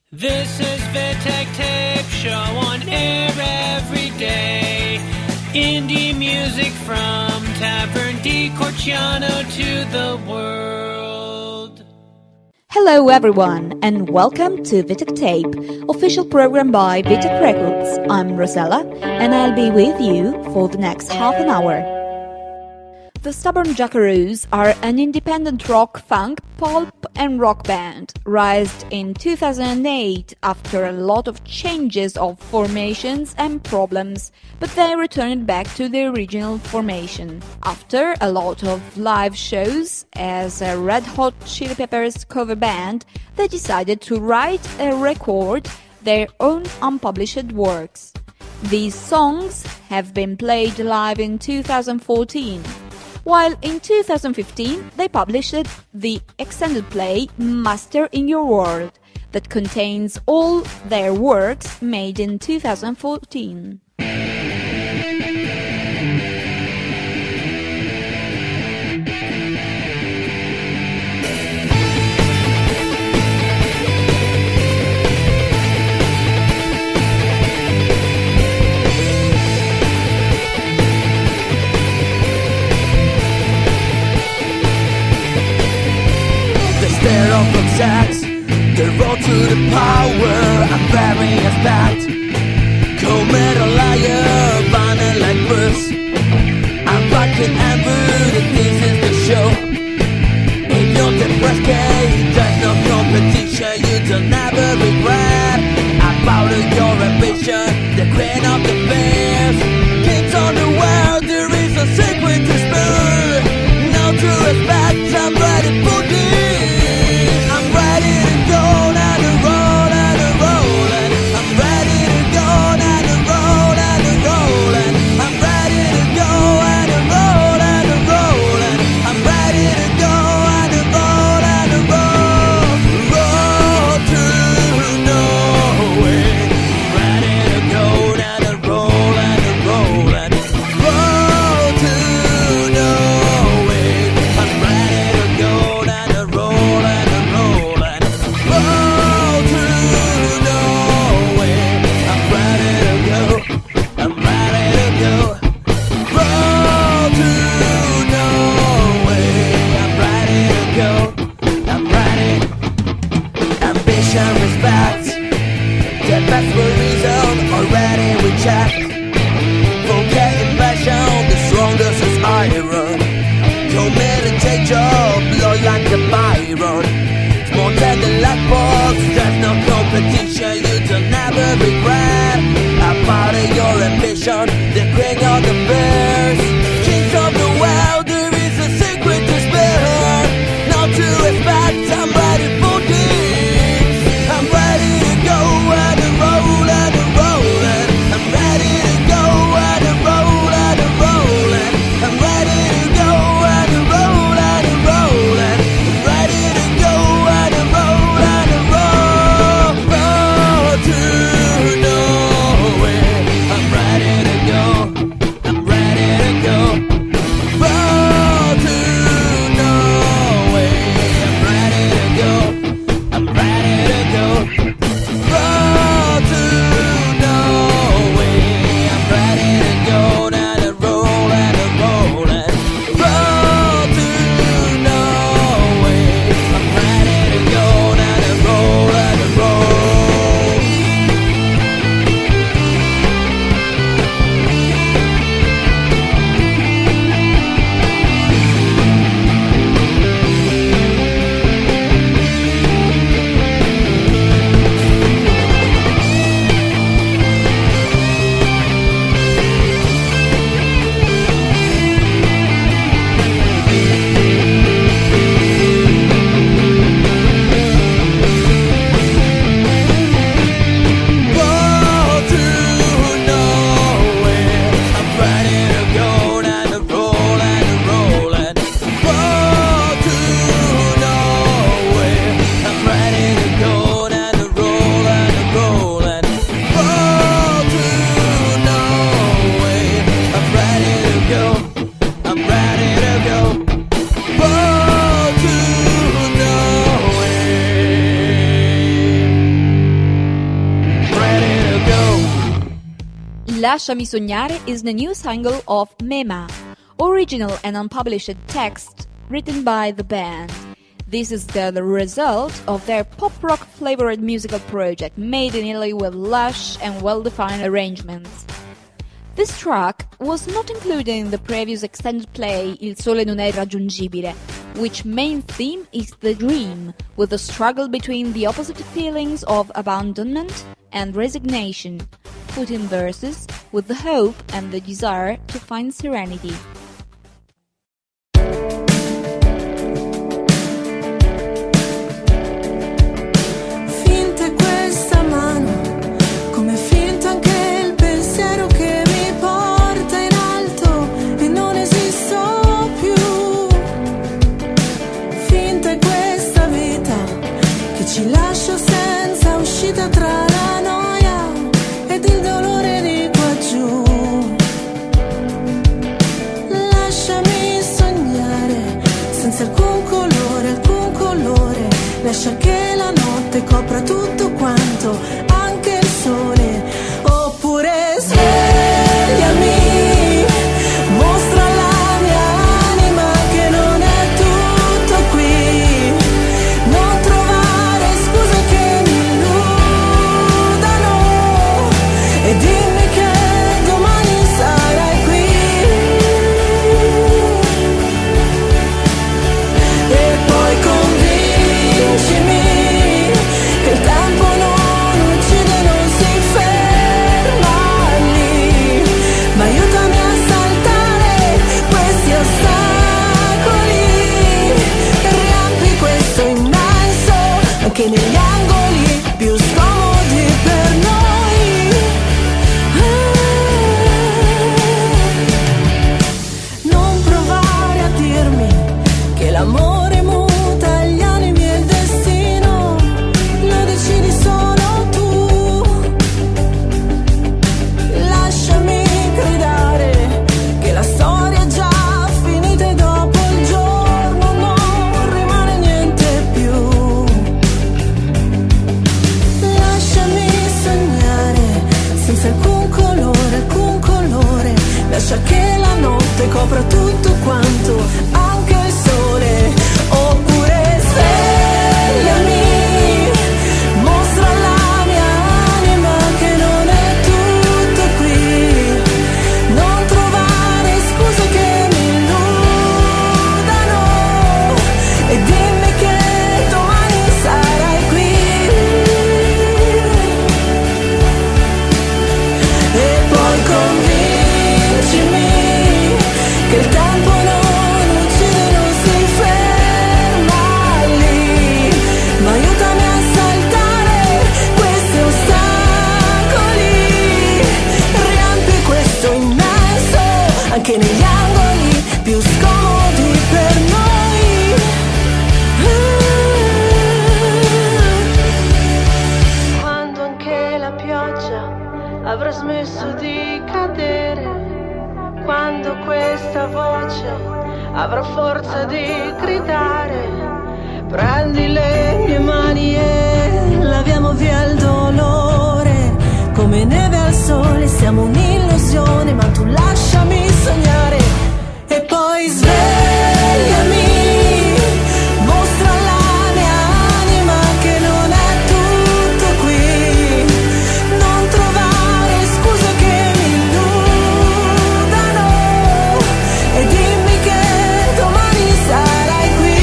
This is Vitek Tape, show on air every day. Indie music from Tavern di Corciano to the world. Hello everyone, and welcome to Vitek Tape, official program by Vitek Records. I'm Rosella, and I'll be with you for the next half an hour. The Stubborn Jackaroos are an independent rock, funk, pulp and rock band, raised in 2008 after a lot of changes of formations and problems, but they returned back to the original formation. After a lot of live shows as a Red Hot Chili Peppers cover band, they decided to write and record their own unpublished works. These songs have been played live in 2014. While in 2015 they published the extended play Master in Your World, that contains all their works made in 2014. Of exacts, the road to the power I'm very aspect. Cold metal liar, burning like Bruce. I'm fucking Amber, this is the show. In your depressed cage, there's no competition. You don't ever regret about your ambition. The queen of the bears, kids on the world. There is a secret to spare. Now to respect, I'm ready for this. Ready to go down the road and a rollin'. I'm ready to go down the road and a rollin'. I'm ready to go and a roll and a rollin'. I'm ready to go and a roll and a roll to nowhere. Ready to go down the road and a rollin'. Roll to nowhere. I'm ready to go down the road and a roll. That's the reason already we check. Forgetting passion, the strongest is iron. Don't meditate job, blow like a Byron. It's more than the light box, there's no competition. You don't ever regret about your ambition. The king of the bears, kings of the world. There is a secret to spare. Not to respect, I'm ready for this. I'm ready to go and a roll and a rollin'. I'm ready to go and a roll and a rollin'. I'm ready to go and a roll and a rollin'. I'm ready to go and a roll and a roll. Lasciami sognare is the new single of Mema, original and unpublished text written by the band. This is the result of their pop-rock flavored musical project made in Italy with lush and well-defined arrangements. This track was not included in the previous extended play Il Sole non è irraggiungibile, which main theme is the dream, with the struggle between the opposite feelings of abandonment and resignation, put in verses with the hope and the desire to find serenity. Ci lascio senza uscita tra la noia ed il dolore di qua giù. Lasciami sognare senza alcun colore. Lascia che la notte copra tutto quanto, anche il sole. Oppure svegliami, mostra alla mia anima che non è tutto qui. Non trovare scuse che mi illudano e dimmi che domani sarai qui. E poi convincimi che il tempo non uccide, non si ferma lì, ma aiutami a saltare questi ostacoli e riempi questo immenso anche negli angoli più scomodi per noi. Non provare a dirmi che l'amore muta gli animi e il destino, lo decidi solo tu. Lasciami gridare che la storia è già finita e dopo il giorno non rimane niente più. Lasciami sognare senza alcun colore. Lascia che la notte copra tutto quanto, anche il sole. Oppure svegliami, mostra alla mia anima che non è tutto qui. Non trovare scuse che mi illudano e dimmi che domani sarai qui. E poi convincimi che il tempo non uccide, non si ferma lì, ma aiutami a saltare questi ostacoli, riempi questo immenso anche negli angoli più scomodi per noi. Quando anche la pioggia avrà smesso di cadere, quando questa voce avrà forza di gridare, prendi le mie mani e laviamo via il dolore. Come neve al sole siamo un'illusione, ma tu lasciami sognare. E poi svegliami, mostra alla mia anima che non è tutto qui. Non trovare scuse che mi illudano e dimmi che domani sarai qui.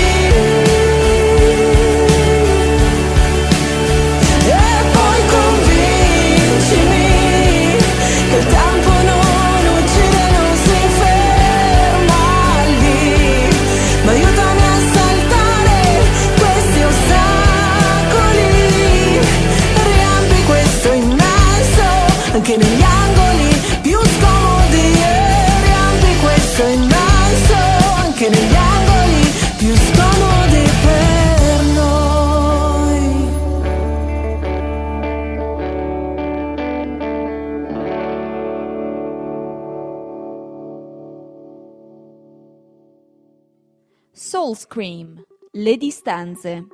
E poi convincimi che il tempo non uccide, non si ferma lì, ma aiutami a saltare questi ostacoli, riempi questo immenso anche negli angoli più scomodi, e riempi questo immenso anche negli angoli più scomodi per noi. Soul Scream, Le distanze.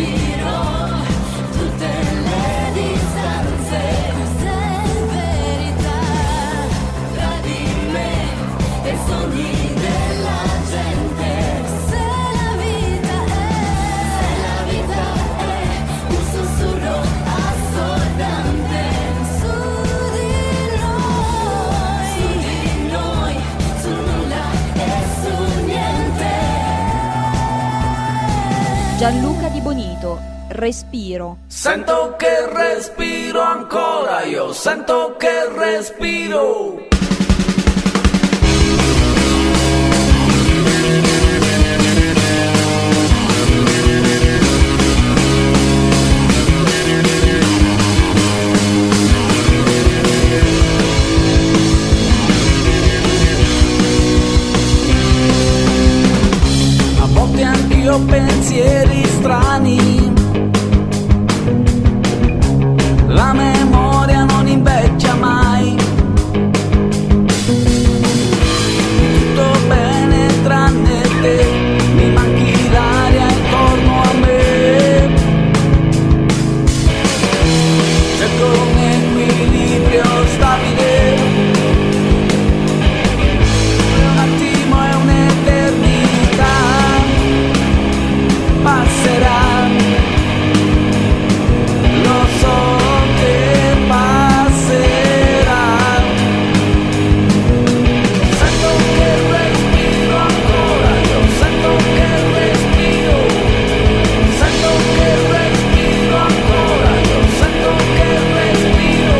giro tutte le distanze, cos'è verità tra di me e i sogni della gente. Se la vita è un sussurro assordante su di noi, su nulla e su niente. Gianluca Di Bonito, Respiro. Sento che respiro ancora, io sento che respiro. A volte anch'io ho pensieri strani, la memoria non invecchia mai. Tutto bene tranne te, mi manchi l'aria intorno a me. Cerco un equilibrio stabile, un attimo è un'eternità, passerà. Lo so che passerà. Sento che respiro ancora, io sento che respiro. Sento che respiro ancora, io sento che respiro.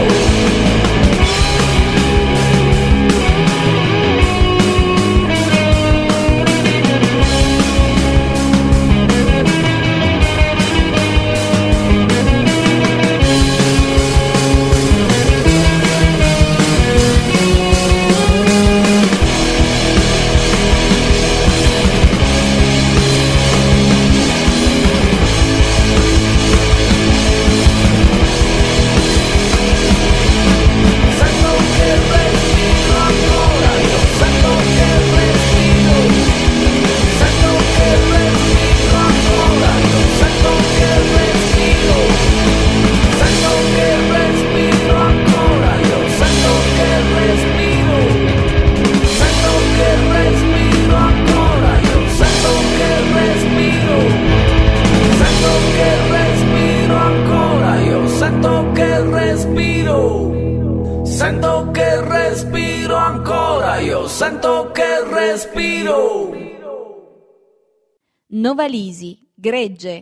Sento che respiro ancora, io sento che respiro. Sento che respiro ancora, io sento che respiro. Sento che respiro ancora, io sento che respiro. Sento che respiro ancora, io sento che respiro. Sento che respiro ancora, io sento che respiro. Sento che respiro ancora, io sento che respiro. Novalisi, Gregge.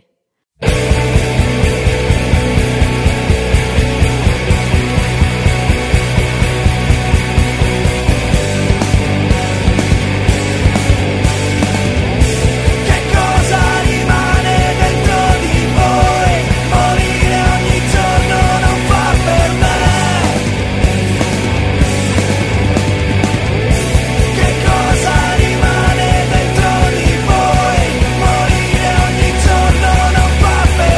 Che cosa rimane dentro di voi? Morire ogni giorno non fa per me. Che cosa rimane dentro di voi? Morire ogni giorno non fa per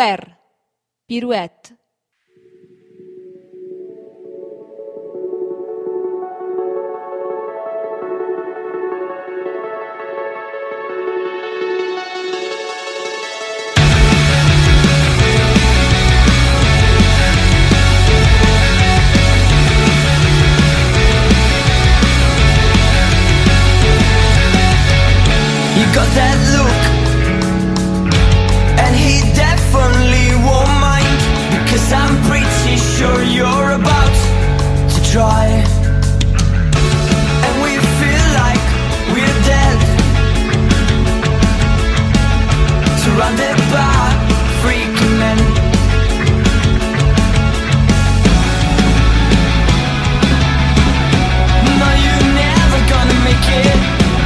Square, Pirouette. You got that look, and he definitely won't mind, because I'm pretty sure you're about to try. And we feel like we're dead, surrounded by freaking men. No, you're never gonna make it.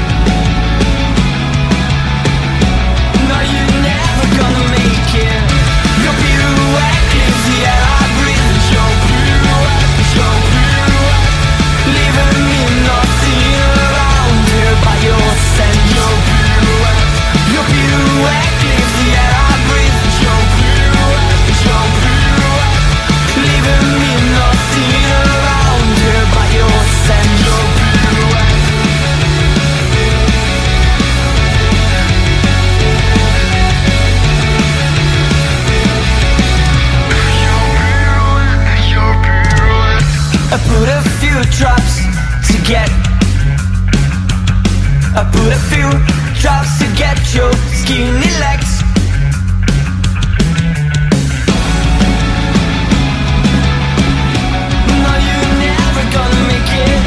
No, you're never gonna make it. Your pirouette is the air I breathe. Your pirouette, leaving me nothing around here by your scent. Your pirouette is the air I breathe. Your pirouette, leaving me nothing around here by your scent. Your pirouette. I put a few drops to get. I put a few drops to get your skinny legs. No, you're never gonna make it.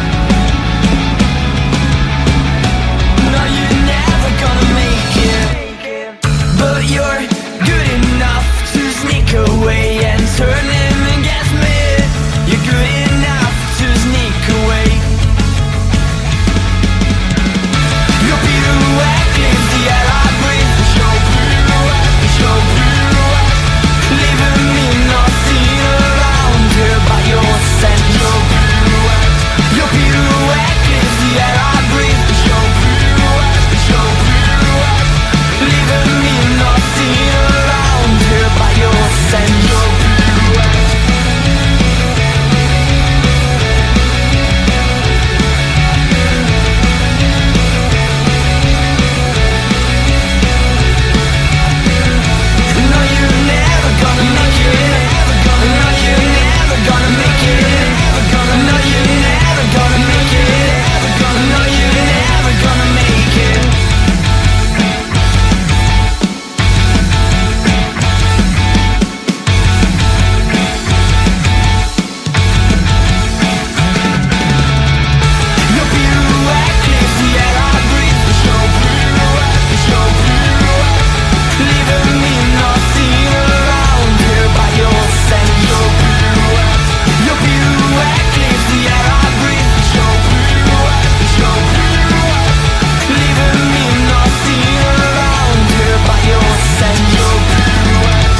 No, you're never gonna make it. But you're good enough to sneak away and turn him against me. You're good enough to sneak away. Your pirouette is the air I breathe. Your pirouette, leaving me nothing around here by your scent. Your pirouette is the air I breathe. Your pirouette, leaving me nothing around here by your scent. Your pirouette. No, you're never gonna make it. No, you're never gonna make it. No, you're never gonna make it. No, you're never gonna make it. Your pirouette is the air I breathe. Your pirouette, leaving me nothing around here by your scent. Your pirouette is the air I breathe. Your pirouette, leaving me nothing around here by your scent. Your pirouette.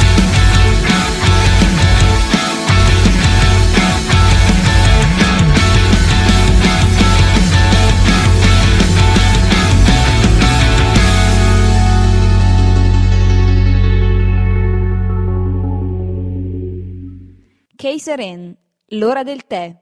Keiseren, l'ora del tè.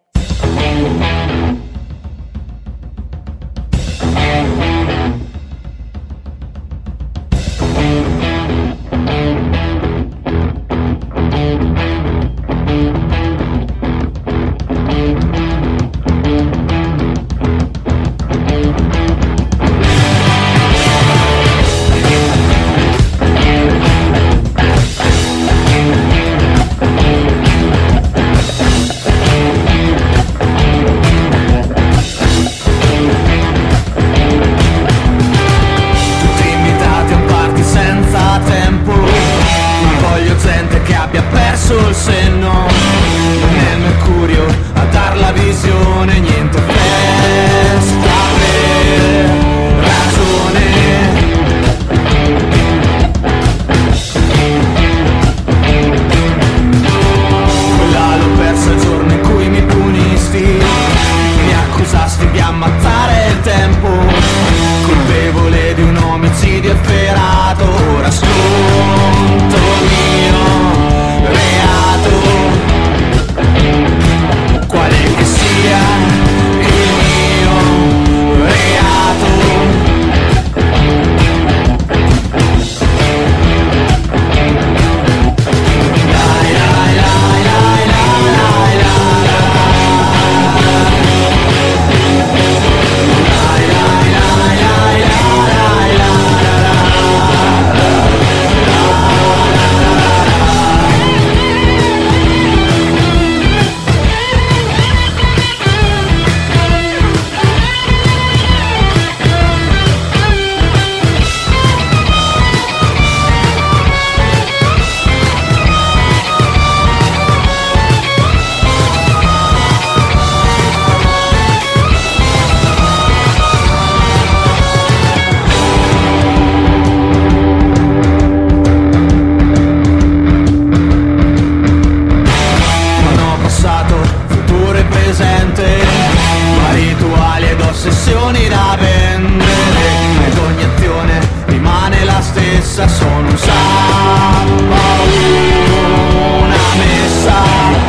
canzoni da vendere ed ogni azione rimane la stessa, sono un salmo, una messa.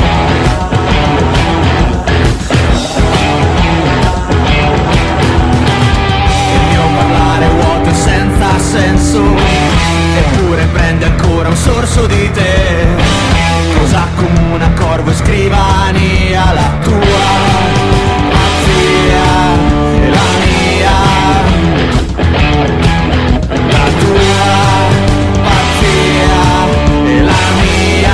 Senza senso, eppure prende ancora un sorso di te. Cosa accomuna corvo e scrivania, la tua pazzia e la mia, la tua pazzia e la mia.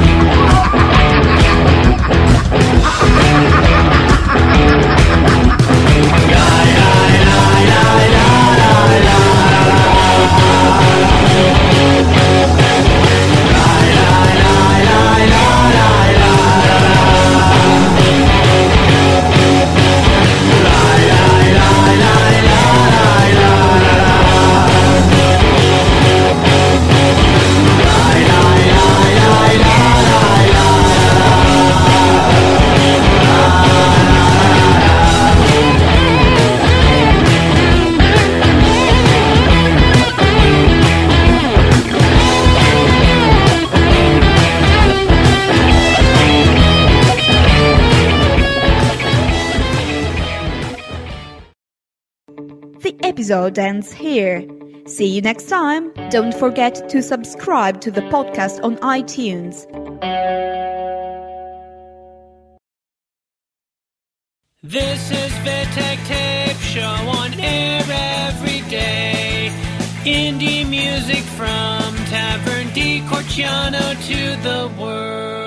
The episode ends here. See you next time. Don't forget to subscribe to the podcast on iTunes. This is Vitek Tape Show on air every day. Indie music from Tavern di Corciano to the world.